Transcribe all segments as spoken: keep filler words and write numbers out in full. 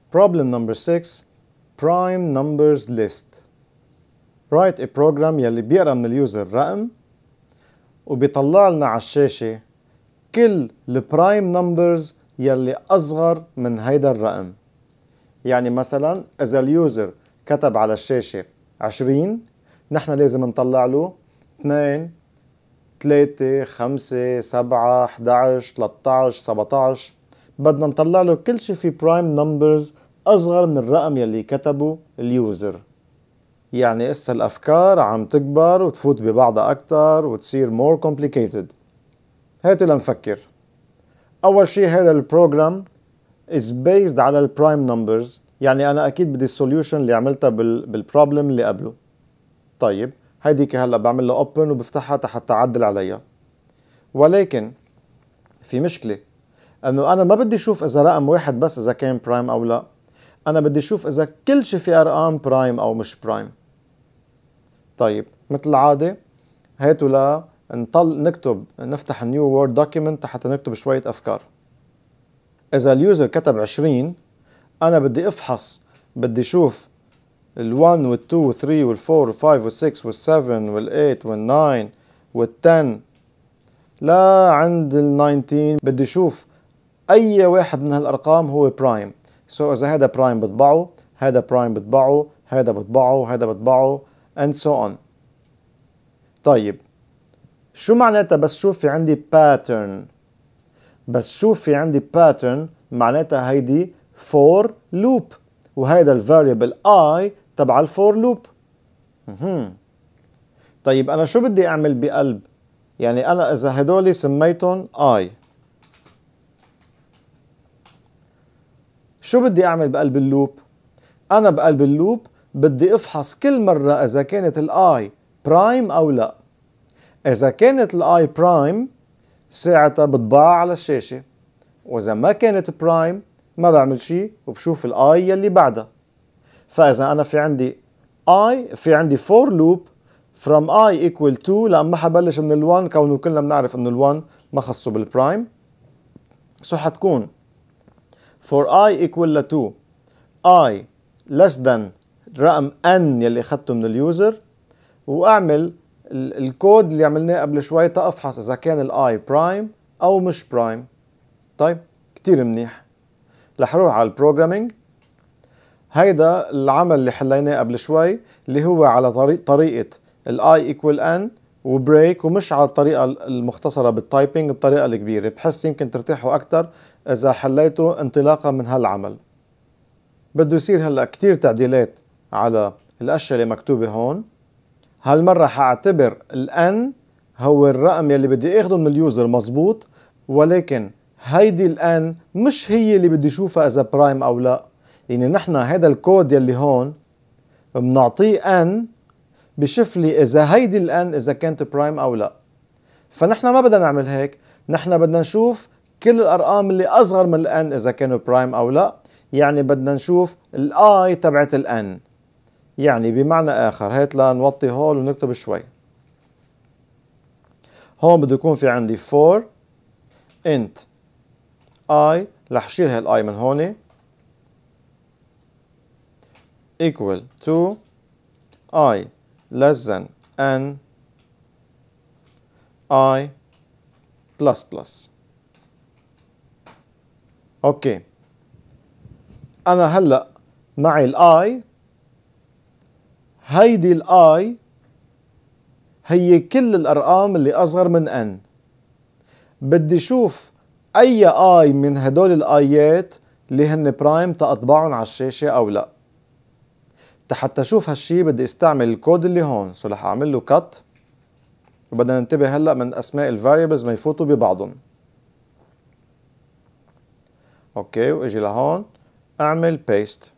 Problem number six, prime numbers list. Write a program يلي بيقرا من اليوزر رقم وبيطلع لنا على الشاشة كل البرايم نمبرز يلي أصغر من هيدا الرقم. يعني مثلا إذا اليوزر كتب على الشاشة عشرين، نحن لازم نطلع له اثنين، ثلاثة، خمسة، سبعة، احد عشر، ثلاثة عشر، سبعة عشر. بدنا نطلع له كل شيء في برايم نمبرز أصغر من الرقم يلي كتبه اليوزر. يعني إسا الأفكار عم تكبر وتفوت ببعضها أكتر وتصير more complicated. هاتوا لنفكر. أول شيء هذا البروجرام is based على البرايم نمبرز، يعني أنا أكيد بدي السوليوشن اللي عملتها بالبروبلم اللي قبله. طيب هيديك هلا بعمل له open وبفتحها حتى أعدل عليها. ولكن في مشكلة، انه انا ما بدي اشوف اذا رقم واحد بس اذا كان برايم او لا، انا بدي اشوف اذا كل شيء في ارقام برايم او مش برايم. طيب مثل العادة هاتوا لا نطل نكتب نفتح نيو وورد دوكيمنت حتى نكتب شوية افكار. اذا اليوزر كتب عشرين، انا بدي افحص، بدي اشوف ال1 وال2 وال3 وال4 وال5 وال6 وال7 وال8 وال9 وال10 لا عند ال19، بدي اشوف اي واحد من هالارقام هو برايم. سو so, اذا هذا برايم بطبعه، هذا برايم بطبعه، هذا بطبعه، هذا بطبعه and so on. طيب شو معناتها بس شوف في عندي pattern؟ بس شوف في عندي pattern معناتها هيدي for loop، وهيدا الفاريبل I تبع الفور لوب. طيب انا شو بدي اعمل بقلب؟ يعني انا اذا هدول سميتهم I، شو بدي أعمل بقلب اللوب؟ أنا بقلب اللوب بدي أفحص كل مرة إذا كانت الآي برايم أو لا. إذا كانت الآي برايم ساعتها بطبعها على الشاشة، وإذا ما كانت برايم ما بعمل شيء وبشوف الآي يلي بعدها. فإذا أنا في عندي I في عندي for loop from I equal to، لأن ما حبلش من ال1 كونه كلنا بنعرف إنه ال1 ما خصه بالبرايم. سو حتكون for I equal ل two I less than رقم n يلي اخذته من اليوزر، واعمل الكود اللي عملناه قبل شوي تافحص اذا كان الاي برايم او مش برايم. طيب كتير منيح. رح روح على البروجرامينج. هيدا العمل اللي حليناه قبل شوي اللي هو على طريق طريقة الاي equal n وبريك، ومش على الطريقة المختصرة بالتايبينج، الطريقة الكبيرة، بحس يمكن ترتاحوا أكتر إذا حليته انطلاقا من هالعمل. بده يصير هلأ كتير تعديلات على الأشياء اللي مكتوبة هون. هالمرة حاعتبر الان هو الرقم يلي بدي اخده من اليوزر مزبوط، ولكن هيدي الان مش هي اللي بدي اشوفها إذا برايم أو لا. يعني نحن هذا الكود يلي هون بنعطيه ان بشوف لي إذا هيدي الان إذا كانت برايم أو لا. فنحن ما بدنا نعمل هيك، نحن بدنا نشوف كل الأرقام اللي أصغر من الان إذا كانوا برايم أو لا. يعني بدنا نشوف الآي تبعت الان. يعني بمعنى آخر، هات لنوطي هول ونكتب شوي. هون بده يكون في عندي for int I، رح شيل هالآي من هون، equal to I less than n I plus plus. اوكي، انا هلا معي الاي، هيدي الاي هي كل الارقام اللي اصغر من n. بدي شوف اي اي من هدول الايات اللي هن برايم تاطبعهم على الشاشة او لا. حتى اشوف هالشي بدي استعمل الكود اللي هون. سو رح اعمل له cut، وبدنا ننتبه هلا من اسماء الفاريبلز ما يفوتوا ببعضهم. اوكي، واجي لهون اعمل بيست.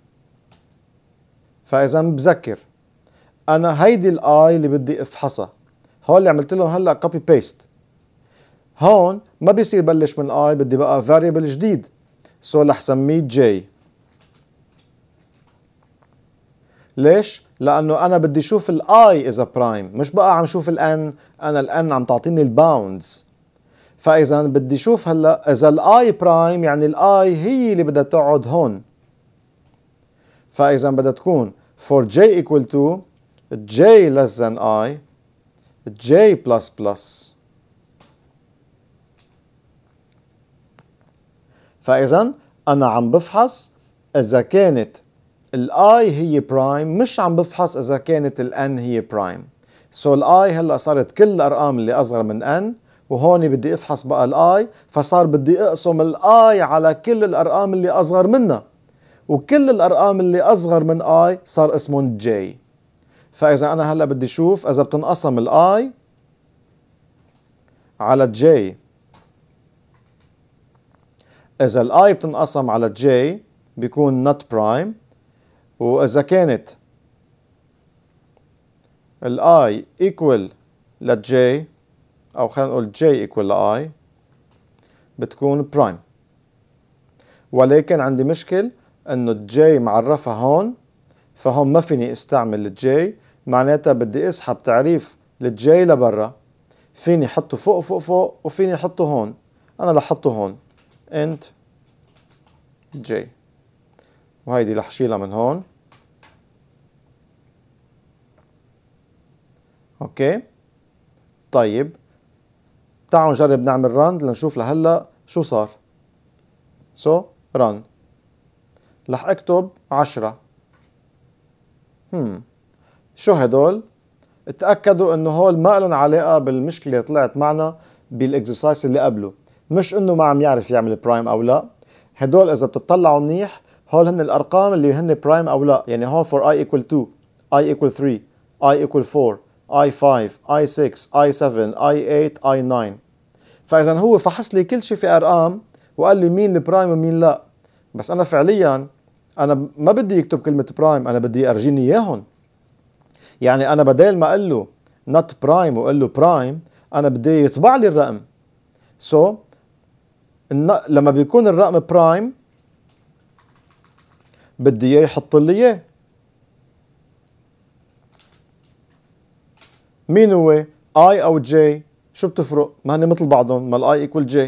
فاذا بذكر انا هيدي الاي اللي بدي افحصها، هون اللي عملت لهم هلا كوبي بيست. هون ما بيصير بلش من اي، بدي بقى فاريبل جديد. سو رح سميه جي. ليش؟ لانه انا بدي اشوف الاي اذا برايم، مش بقى عم شوف الان. انا الان عم تعطيني الباوندز. فاذا بدي اشوف هلا اذا الاي برايم، يعني الاي هي اللي بدها تقعد هون. فإذا بدها تكون for j equal to j less than I j plus plus. فإذا أنا عم بفحص إذا كانت ال I هي برايم، مش عم بفحص إذا كانت ال N هي برايم. سو ال I هلا صارت كل الأرقام اللي أصغر من N، وهون بدي أفحص بقى ال I، فصار بدي أقسم ال I على كل الأرقام اللي أصغر منها، وكل الأرقام اللي أصغر من I صار اسمهم J. فإذا أنا هلا بدي أشوف إذا بتنقسم ال I على J، إذا ال I بتنقسم على J بيكون not prime، وإذا كانت ال I equal ل J، أو خلينا نقول J equal ل I، بتكون prime. ولكن عندي مشكل إنه ال J معرفة هون، فهون ما فيني استعمل ال J، معناتها بدي اسحب تعريف ال J لبرا. فيني حطه فوق فوق فوق، وفيني حطه هون. أنا رح حطه هون int J، وهيدي رح شيلها من هون. اوكي طيب، تعالوا نجرب نعمل رن لنشوف لهلا شو صار. سو رن، رح اكتب عشرة. هم شو هدول؟ اتأكدوا انه هول ما لهم علاقة بالمشكلة اللي طلعت معنا بالاكسرسايز اللي قبله، مش انه ما عم يعرف يعمل برايم او لا. هدول اذا بتطلعوا منيح هول هن الارقام اللي هن برايم او لا. يعني هون for I equal two I equal three I equal four I five I six I seven I eight I nine. فاذا هو فحص لي كل شيء في ارقام وقال لي مين البرايم ومين لا. بس انا فعليا انا ما بدي يكتب كلمة برايم، انا بدي ارجيني اياهم. يعني انا بدل ما اقول له not prime وقال له برايم، انا بدي يطبع لي الرقم. سو so, لما بيكون الرقم برايم بدي اياه يحط لي اياه. مين هو؟ I او J؟ شو بتفرق؟ ما هن مثل بعضهم، ما ال I equal J.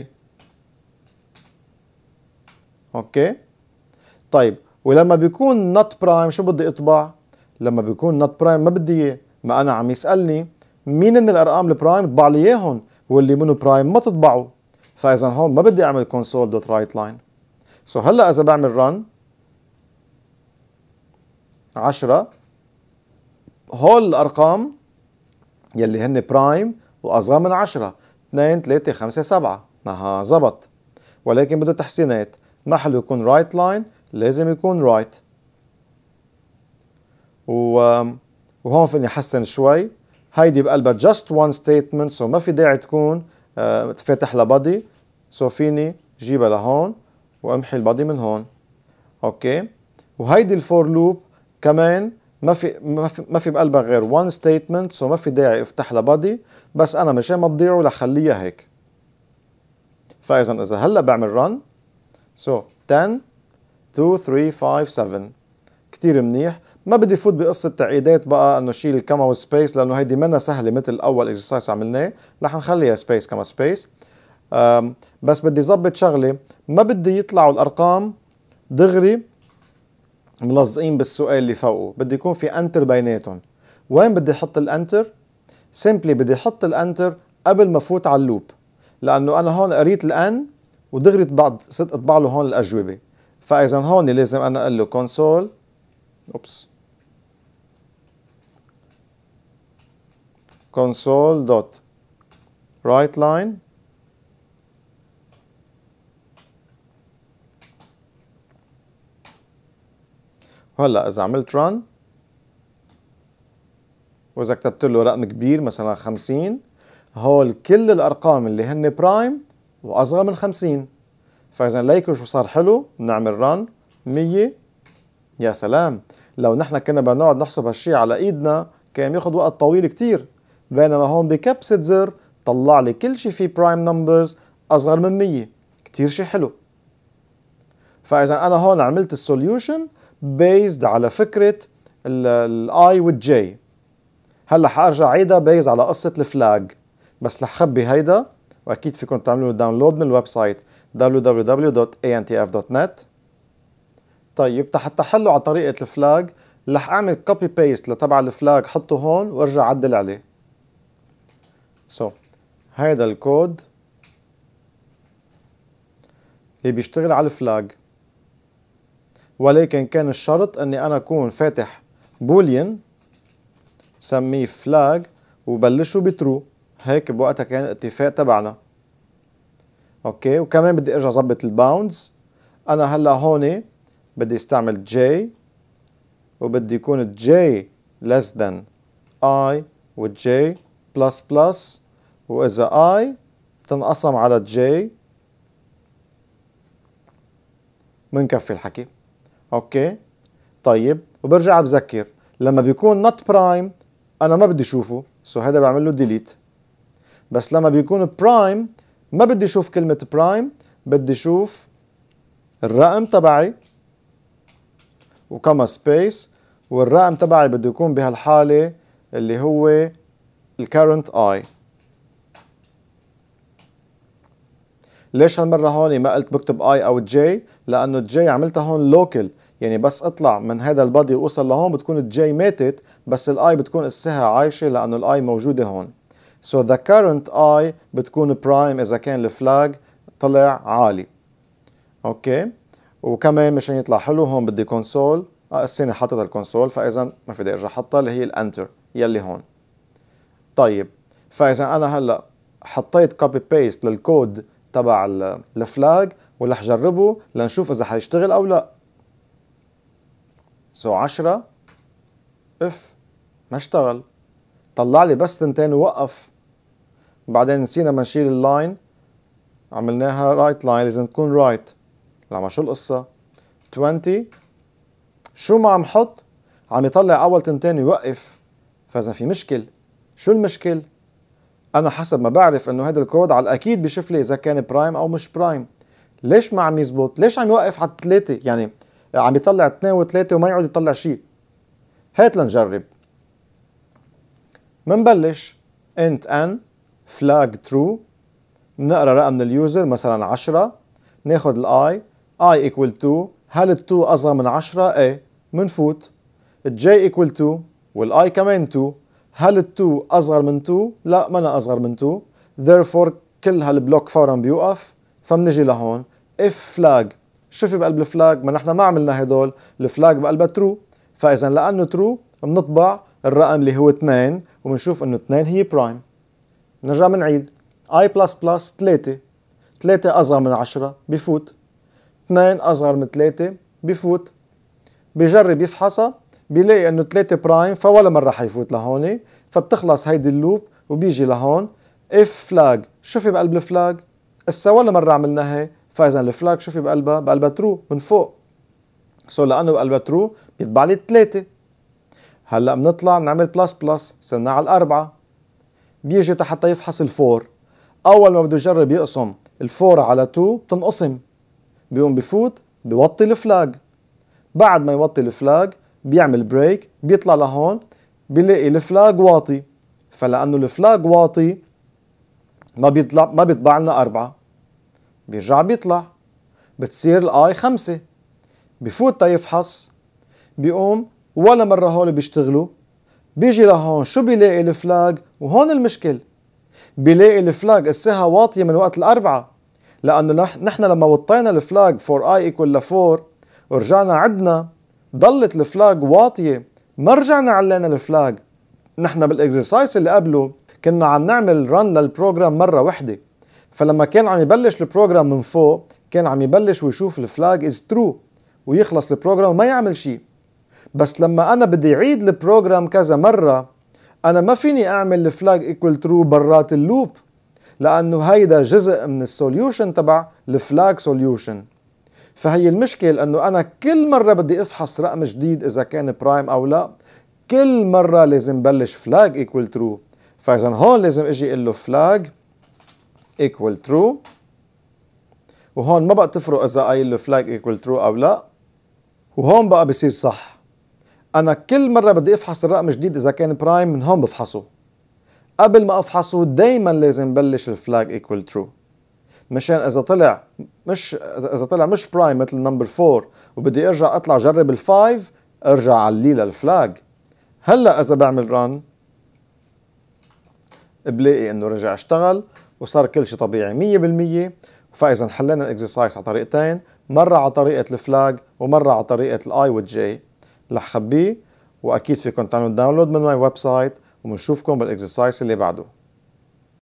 اوكي طيب، ولما بيكون not prime شو بدي اطبع؟ لما بيكون not prime ما بدي اياه، ما انا عم يسألني مين من الارقام البرايم اطبع لي اياهم، واللي منه برايم ما تطبعه. فاذا هون ما بدي اعمل console.writeLine. سو so هلا اذا بعمل run عشرة، هول الارقام يلي هن برايم واصغر من عشرة، اثنين ثلاثة خمسة سبعة، ما زبط. ولكن بده تحسينات، محله يكون رايت لاين لازم يكون رايت. وهون فيني احسن شوي، هيدي بقلبها just one statement، سو ما في داعي تكون آه فاتح لها body. سو فيني جيبها لهون وامحي البادي من هون. اوكي، وهيدي الفور لوب كمان ما في ما في ما في بقلبها غير one statement، سو ما في داعي افتح لها body، بس انا مشان ما تضيعوا رح خليها هيك. فاذا اذا هلا بعمل run سو ten two three five seven كتير منيح. ما بدي فوت بقصة تعقيدات بقى انه شيل الكما والسبيس، لانه هيدي منا سهلة مثل اول اكسرسايز عملناه، رح نخليها سبيس كما سبيس. بس بدي ظبط شغلة، ما بدي يطلعوا الارقام دغري ملزقين بالسؤال اللي فوقه، بدي يكون في انتر بيناتهم. وين بدي احط الانتر؟ سيمبلي بدي احط الانتر قبل ما فوت على اللوب، لانه انا هون قريت الان ودغري بعد صرت اطبع له هون الاجوبة. فاذا هون لازم انا اقول له console اوبس console dot write line هلا اذا عملت run واذا كتبت له رقم كبير مثلا خمسين، هول كل الارقام اللي هن برايم واصغر من خمسين. فاذا ليكوا شو صار حلو، بنعمل run مية. يا سلام، لو نحن كنا بدنا نقعد نحسب هالشي على ايدنا كان ياخذ وقت طويل كتير، بينما هون بكبسة زر طلع لي كل شي في برايم نمبرز اصغر من مية. كتير شي حلو. فاذا انا هون عملت السوليوشن بيزد على فكرة الاي والجي. هلا حارجع عيدها بيز على قصة الفلاج، بس رح خبي هيدا، واكيد فيكم تعملوا داونلود من الويب سايت دبليو دبليو دبليو دوت إيه إن تي إف دوت نت. طيب حتى حله على طريقة الفلاج رح اعمل كوبي بيست لتبع الفلاج، حطه هون وارجع عدل عليه. سو so, هيدا الكود اللي بيشتغل على الفلاج، ولكن كان الشرط اني انا اكون فاتح بوليان سميه فلاج وبلشه بترو، هيك بوقتها كان الاتفاق تبعنا. اوكي، وكمان بدي ارجع اظبط الباوندز. انا هلا هون بدي استعمل j وبدي يكون j less than I و j plus plus، واذا I تنقسم على j منكفي الحكي. اوكي طيب، وبرجع بذكر لما بيكون not prime انا ما بدي اشوفه، سو هذا بعمل له delete. بس لما بيكون prime ما بدي اشوف كلمة prime، بدي اشوف الرقم تبعي وكما سبيس، والرقم تبعي بده يكون بهالحالة اللي هو ال current I. ليش هالمرة هون ما قلت بكتب I أو J؟ لأنه J عملتها هون local، يعني بس اطلع من هذا البادي ووصل لهون بتكون ال J ماتت، بس ال I بتكون اسها عايشة لأنه ال I موجودة هون. So the current I بتكون prime إذا كان الفلاج طلع عالي. أوكي، وكمان مشان يطلع حلو هون بدي كونسول، اه السنة حطت الكونسول فإذا ما في داعي ارجع حطها اللي هي الانتر يلي هون. طيب فإذا أنا هلا حطيت كوبي بيست للكود تبع الفلاج ورح جربه لنشوف إذا حيشتغل أو لا. سو عشرة اف ما اشتغل، طلع لي بس تنتين ووقف. بعدين نسينا ما نشيل اللاين، عملناها رايت لاين، لازم تكون رايت. لما شو القصة؟ عشرين شو ما عم حط عم يطلع أول تنتين يوقف، فإذا في مشكل. شو المشكل؟ أنا حسب ما بعرف إنه هذا الكود على الأكيد بيشوف لي إذا كان برايم أو مش برايم. ليش ما عم يزبط؟ ليش عم يوقف على الثلاثة؟ يعني عم يطلع اثنين وثلاثة وما يقعد يطلع شيء. هات لنجرب. منبلش int n flag true، بنقرا رقم من اليوزر مثلا عشرة، ناخذ ال i i equal two، هل ال two اصغر من عشرة؟ ايه، منفوت. ال j equal two وال i كمان two، هل ال two اصغر من two؟ لا، منا اصغر من two، therefore كل هالبلوك فورا بيوقف. فمنجي لهون if flag، شو في بقلب الفلاج؟ ما نحن ما عملنا هدول، الفلاج بقلبها true، فاذا لانه true بنطبع الرقم اللي هو اثنين وبنشوف انه اثنين هي برايم. نرجع بنعيد i بلس بلس ثلاثة، ثلاثة اصغر من عشرة بفوت، اثنين اصغر من ثلاثة بفوت. بجرب يفحصها بيلاقي انه ثلاثة برايم فولا مرة حيفوت لهون، فبتخلص هيدي اللوب وبيجي لهون if فلاج. شو في بقلب الفلاج؟ اسا ولا مرة عملناها، فاذا الفلاج شو في بقلبها؟ بقلبها ترو من فوق. سو لانه بقلبها ترو بيطبع لي ثلاثة. هلا بنطلع بنعمل بلس بلس، صرنا على الأربعة. بيجي حتى يفحص الفور، أول ما بده يجرب يقسم الفور على تو بتنقسم، بيقوم بفوت بيوطي الفلاج. بعد ما يوطي الفلاج بيعمل بريك، بيطلع لهون بيلاقي الفلاج واطي، فلأنه الفلاج واطي ما بيطلع ما بيطبع لنا أربعة، بيرجع بيطلع، بتصير الآي خمسة. بفوت تا يفحص، بيقوم ولا مرة هول بيشتغلوا، بيجي لهون شو بيلاقي الفلاج؟ وهون المشكل، بيلاقي الفلاج الساعة واطية من وقت الأربعة، لأنه نحن لما وطينا الفلاج فور اي equal لفور ورجعنا عدنا ضلت الفلاج واطية، ما رجعنا علينا الفلاج. نحن بالاكزرسايز اللي قبله كنا عم نعمل رن للبروجرام مرة وحدة، فلما كان عم يبلش البروجرام من فوق كان عم يبلش ويشوف الفلاج is true ويخلص البروجرام وما يعمل شيء. بس لما أنا بدي أعيد البروجرام كذا مرة أنا ما فيني أعمل الفلاج equal true برات اللوب، لأنه هيدا جزء من السوليوشن تبع الفلاج سوليوشن. فهي المشكلة أنه أنا كل مرة بدي أفحص رقم جديد إذا كان برايم أو لا، كل مرة لازم بلش فلاج equal true. فإذا هون لازم أجي أقول له فلاج equal true، وهون ما بقى تفرق إذا قايل له فلاج equal true أو لا، وهون بقى بصير صح. أنا كل مرة بدي أفحص الرقم جديد إذا كان برايم من هون بفحصه، قبل ما أفحصه دايما لازم بلش الفلاج equal true. مشان اذا طلع مش اذا طلع مش برايم مثل نمبر فور وبدي ارجع اطلع جرب الفايف، ارجع عليه للفلاج. هلا اذا بعمل رن بلاقي انه رجع اشتغل وصار كل شيء طبيعي مية بالمية. فاذا حلينا الاكسرسايز على طريقتين، مره على طريقه الفلاج ومره على طريقه الاي والجي، رح خبيه. واكيد فيكم تعملوا داونلود من ماي ويب سايت، وبنشوفكم بالاكسرسايز اللي بعده.